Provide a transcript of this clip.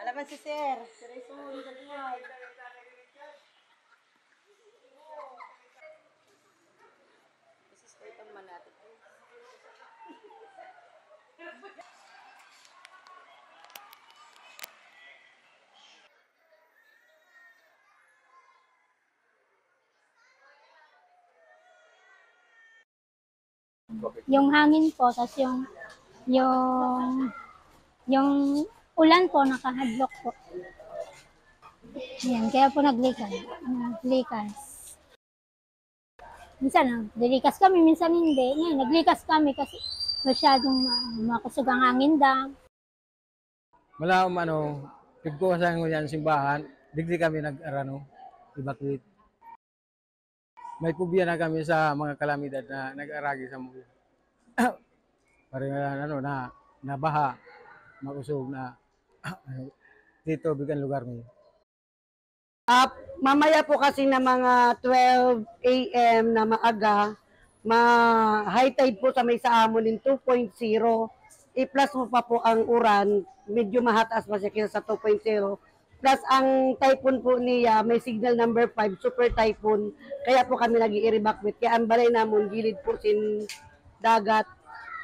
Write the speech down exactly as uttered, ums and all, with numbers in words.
naman si Sir. Sir ay sumunod sa buhay. This is quite ang manatik. Yung hangin po, tas yung yung yung ulan po nakahadlok po. Yan, kaya po naglikas. Naglikas. Minsan naglikas kami, minsan hindi. Ngayon, naglikas kami kasi masyadong makusog ang hangin daw. Wala um, ano, pagkuhasan ko yan simbahan, digdi kami nag-arano, evacuate. May pubiya na kami sa mga kalamidad na nag-aragi sa mga parang ano na nabaha, makusog na dito bigan lugar mo. Uh, mamaya po kasi na mga twelve A M na maaga, ma-high tide po sa may sa Amonin two point zero. I-plus mo pa po ang uran, medyo mahataas pa siya kaysa sa two point zero. Plus ang typhoon po niya, may signal number five, Super Typhoon. Kaya po kami nag-i-evacuate. Kaya ang balay namon, gilid po sin dagat.